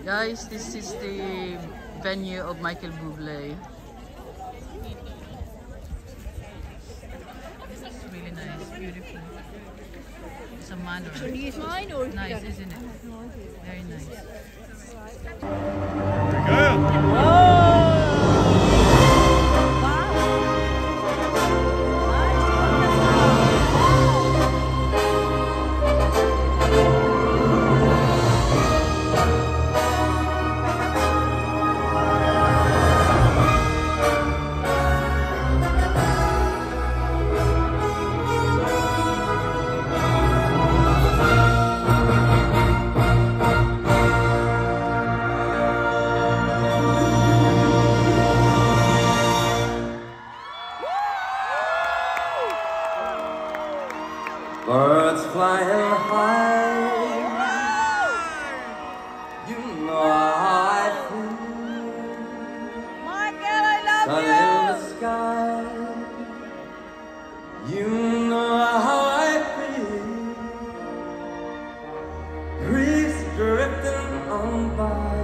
Guys, this is the venue of Michael Buble. It's really nice, beautiful. It's a manor. Nice, isn't it? Very nice. Birds flying high, you know how I feel. Michael, I love Sun you. in the sky, you know how I feel. Breeze drifting on by,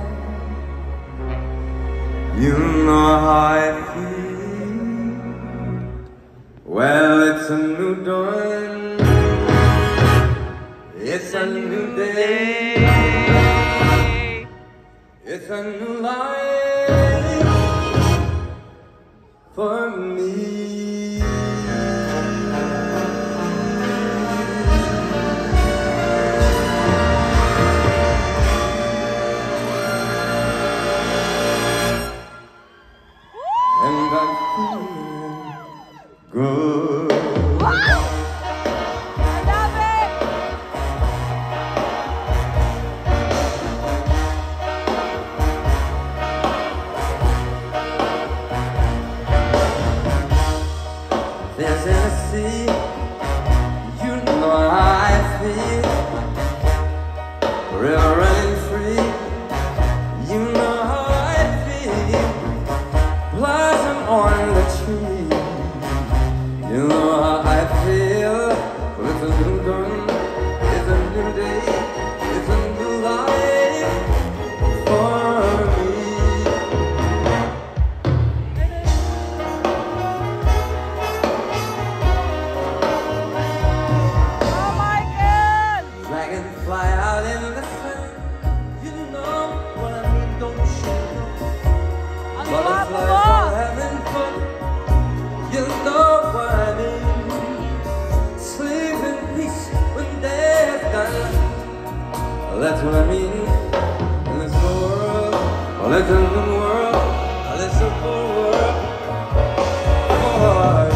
you know how I feel. Well, it's a new dawn. It's a new day, it's a new life for me. And I'm feeling good. There's in the sea, you know how I feel. River running free, you know how I feel. Blossom on the tree, you know how I feel. Well, it's a new dawn, it's a new day, it's a new life for me. Fly out in the sun, you know what I mean, don't you know? Butterflies are having fun, you know what I mean. Sleep in peace when day is done, that's what I mean. In this world, well, it's a new world, well, it's a full world for me.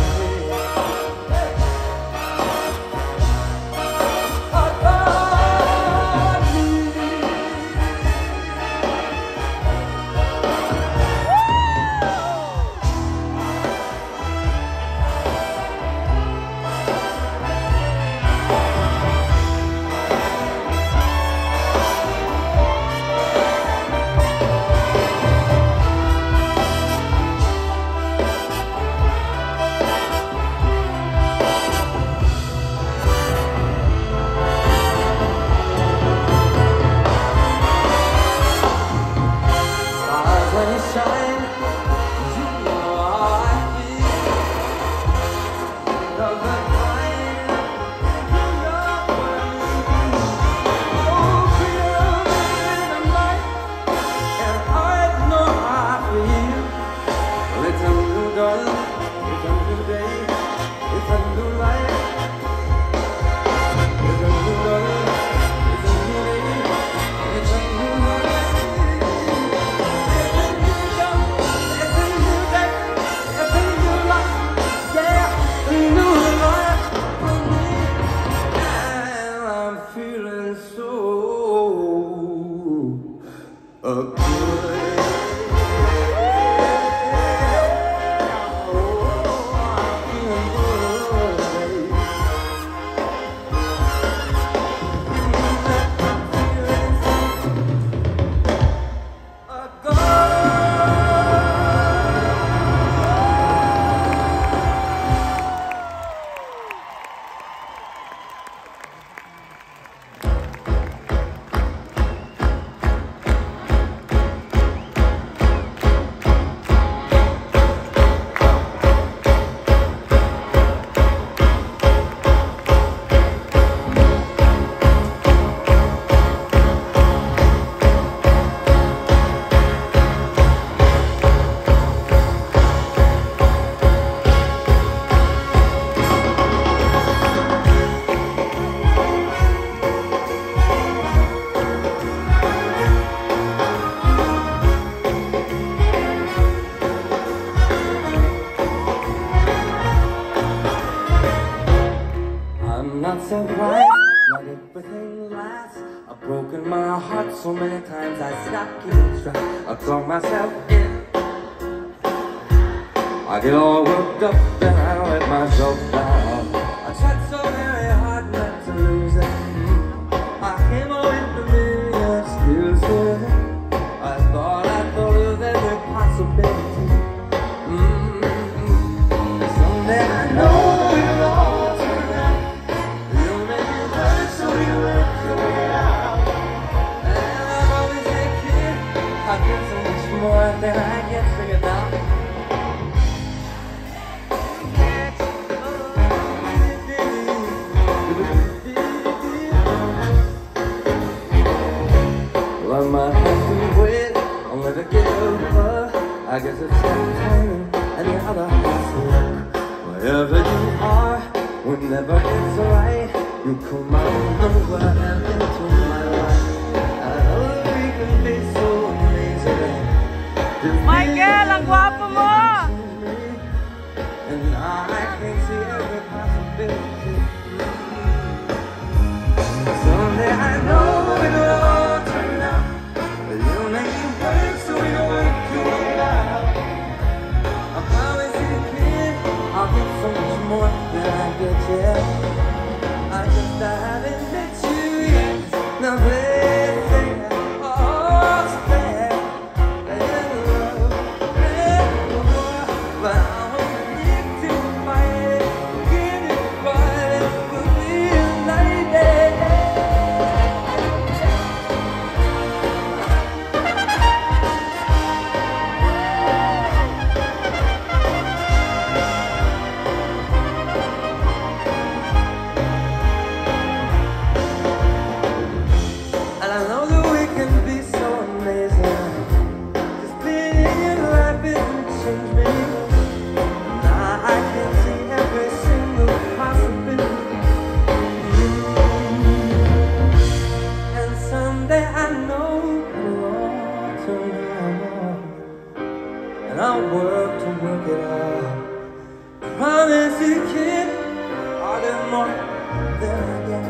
sometimes I stop keeping track. I talk myself in. I get all worked up and I let myself down. I tried so very hard not to lose it. I came up with a million excuses. I thought of every possibility. Someday I know it'll all turn out. You'll make it work, so you work your way out. And I've always said, kid, I get so much more than I get figured out. Well, I might have to wait, I'll never give up. I guess it's time and the other has to look. Wherever you are, whenever it's alright, you come out of nowhere into my life. I know we can be so amazing. Michael, ang gwapo mo! And I can see every possibility. Someday I know it'll all turn out. You'll make it work, so you'll work your way out. I promise you, kid, I'll get so much more than I get yet. I just haven't met you yet. Now they say all's fair in love, but I won't live to fight it. Get it right, it will be a night. And I know that we can be so amazing. Just being in your life isn't change me. Now I can see every single possibility. And someday I know it'll all turn out. And I'll work to work it out. Promise you, kid, I'll get more than I get.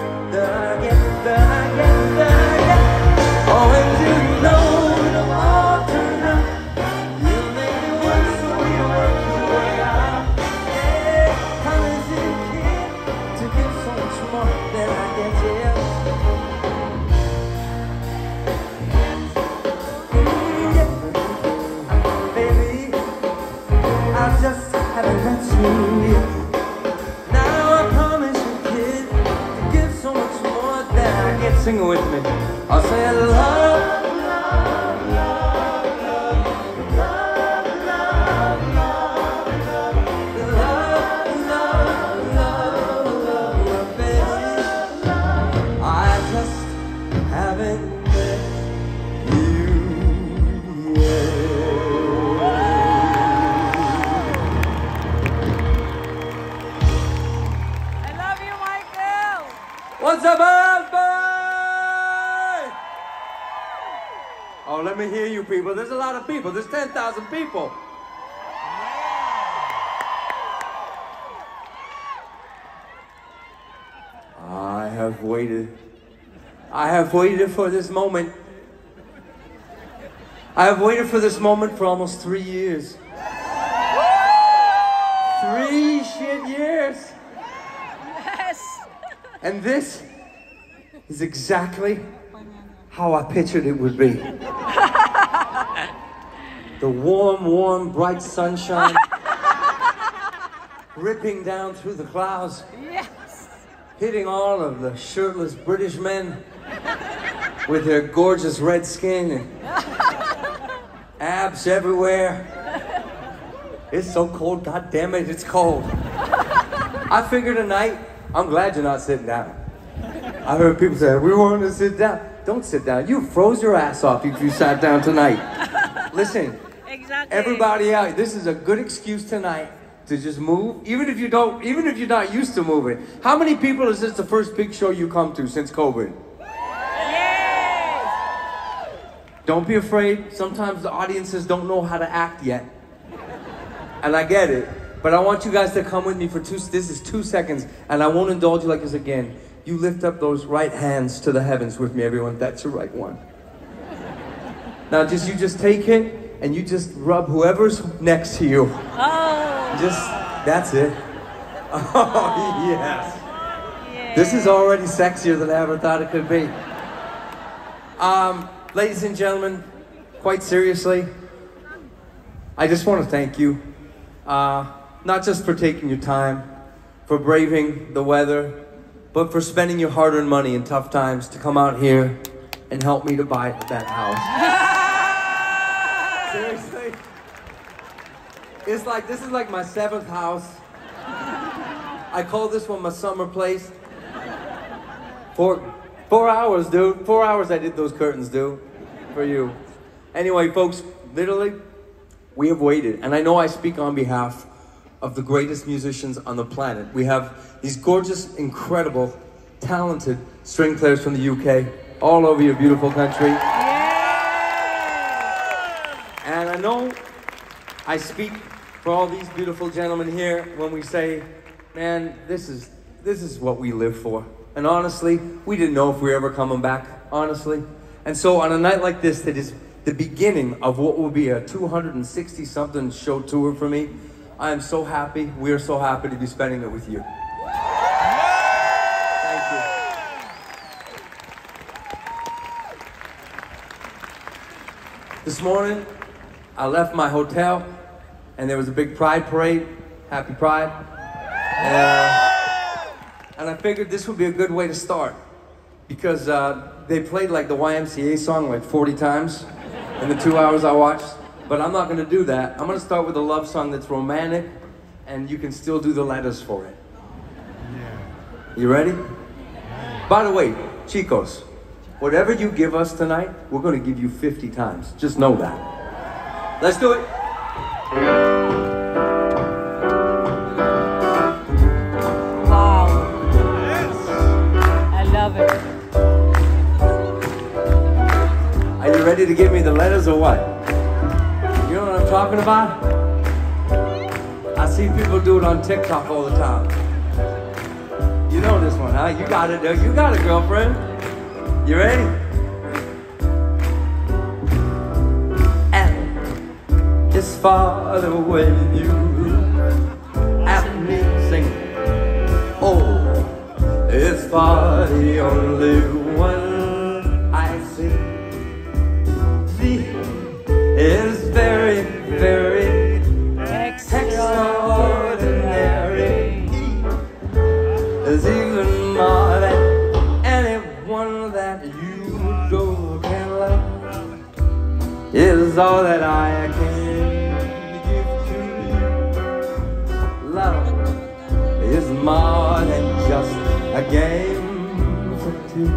Oh, and you know it'll all turn out. You make it work, so you work your way out. Yeah, promise you, kid, to give so much more than I get, yeah. Baby, I just haven't met you yet. Now I promise you, kid, to give so much more than I get. Sing it with me. I'll say I love. What's up, everybody? Oh, let me hear you people. There's a lot of people. There's 10,000 people. I have waited. I have waited for this moment. I have waited for this moment for almost 3 years. 3 shit years. Yes! And this is exactly how I pictured it would be. The warm, bright sunshine ripping down through the clouds, Yes! hitting all of the shirtless British men with their gorgeous red skin and abs everywhere. It's so cold, god damn it, it's cold. I figured tonight, I'm glad you're not sitting down. I heard people say, we want to sit down. Don't sit down. You froze your ass off if you sat down tonight. Listen, Exactly. everybody out, this is a good excuse tonight to just move, even if you're not used to moving. How many people is this the first big show you come to since COVID? Yes! Don't be afraid. Sometimes the audiences don't know how to act yet. And I get it. But I want you guys to come with me for this is 2 seconds, and I won't indulge you like this again. You lift up those right hands to the heavens with me, everyone. That's your right one. Now you just take it and you just rub whoever's next to you. Oh. That's it. Oh, yes. Yeah. This is already sexier than I ever thought it could be. Ladies and gentlemen, quite seriously, I just want to thank you. Not just for taking your time, for braving the weather, but for spending your hard-earned money in tough times to come out here and help me to buy that house. Seriously? This is like my 7th house. I call this one my summer place. 4 hours, dude. 4 hours I did those curtains, dude, for you. Anyway, folks, literally, we have waited, and I know I speak on behalf of the greatest musicians on the planet. We have these gorgeous, incredible, talented string players from the UK, all over your beautiful country. Yeah. And I know I speak for all these beautiful gentlemen here when we say, man, this is what we live for. And honestly, we didn't know if we were ever coming back, honestly. And so on a night like this, that is the beginning of what will be a 260-something show tour for me, I am so happy, we are so happy to be spending it with you. Thank you. This morning, I left my hotel, and there was a big Pride parade. Happy Pride. And I figured this would be a good way to start, because they played like the YMCA song like 40 times in the 2 hours I watched. But I'm not going to do that. I'm going to start with a love song that's romantic, and you can still do the letters for it. You ready? By the way, chicos, whatever you give us tonight, we're going to give you 50 times. Just know that. Let's do it. Wow. I love it. Are you ready to give me the letters or what? You know what I'm talking about? I see people do it on TikTok all the time. You know this one, huh? You got it, you got it, girlfriend. You ready? And it's far away you at me singing. Oh, it's far the only one I see. Is very, very extraordinary. Is even more than anyone that you go can love. Is all that I can give to you. Love is more than just a game for two.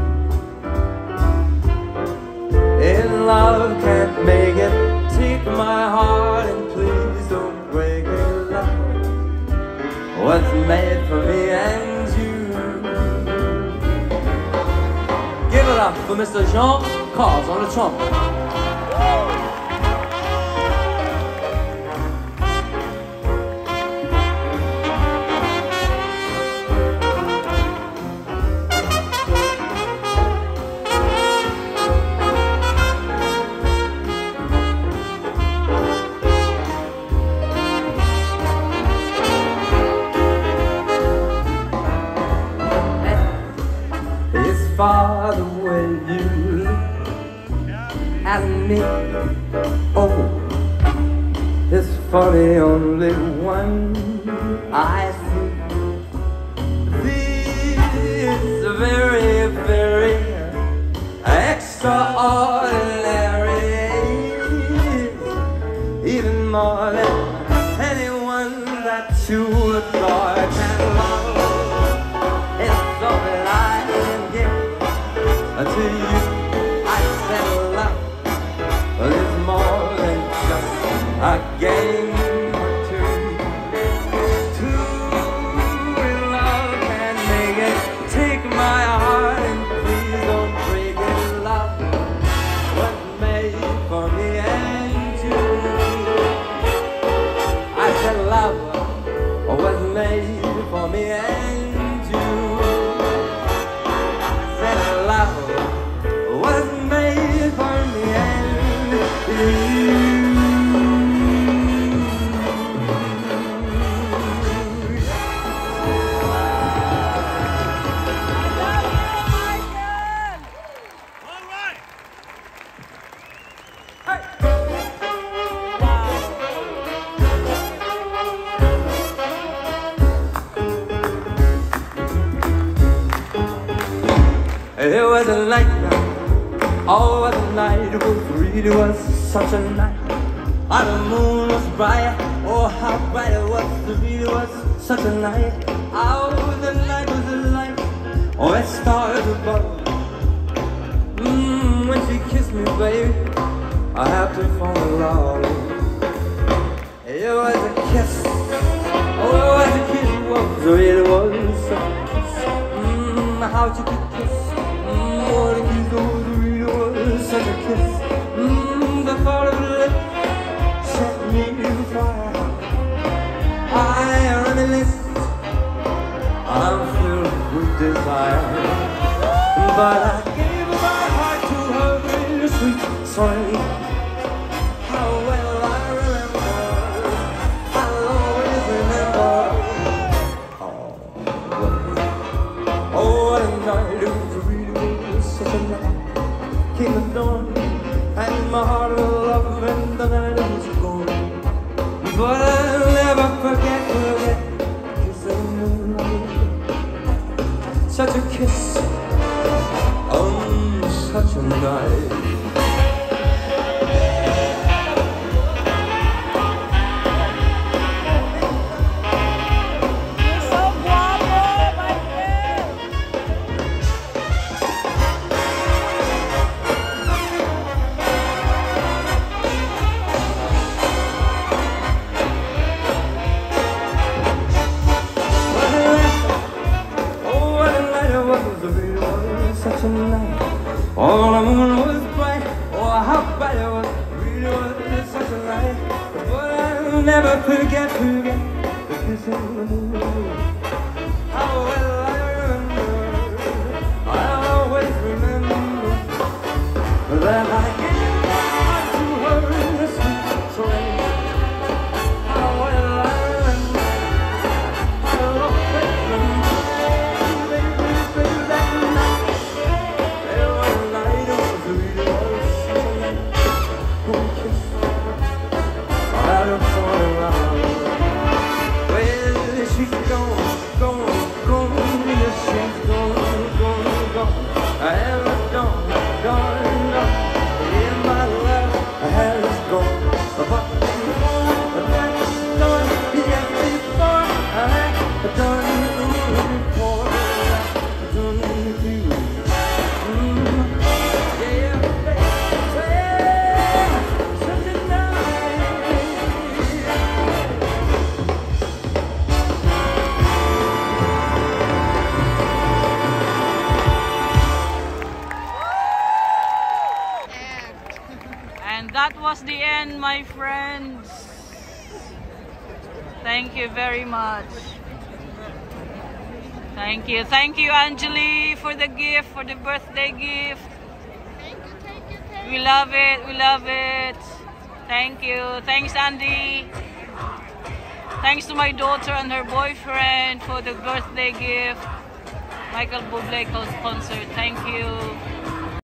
In love can't make it. Take my heart and please don't break it. Love was made for me and you. Give it up for Mr. Jean Carles on the trumpet. Far the way you look at me. Oh, it's funny, only one I see. This very, very extraordinary. Even more than anyone that you adore can love. It's all that I can give. To you, I said love is more than just a game or two. Two in love can make it. Take my heart and please don't break it. Love was made for me and you. I said love was made was a night. Oh, what a night. It really was such a night. Oh, the moon was bright. Oh, how bright it was. It really was such a night. Oh, the night was a light. Oh, it stars above. When she kissed me, baby, I have to fall in love. It was a kiss. Oh, it was a kiss. It was, it was such a kiss. How you could kiss. What a kiss. Oh, it really was such a kiss. The thought of it set me fire. I reminisce. I'm filled with desire. But I gave my heart to her in the sweet song. How well I remember, I'll always remember. Oh, what a night, it was really such a night. Came the dawn, and my heart was love, and the night was gone. But I'll never forget kissing the moonlight. Such a kiss. Such a night. You're so guapo, my friend. Oh, what a night it was. It was such a night. Oh, the moon was bright. Oh, how bright it was. Really was such a night. But I'll never forget the kiss of the moon. How well I remember. I'll always remember that I gave my heart to her in the sweet swing. How well I remember. I'll always remember. Baby, that night. And that was the end, my friends. Thank you very much. Thank you, Anjali, for the gift, for the birthday gift. Thank you. We love it. Thank you. Thanks, Andy. Thanks to my daughter and her boyfriend for the birthday gift. Buble Concert. Thank you.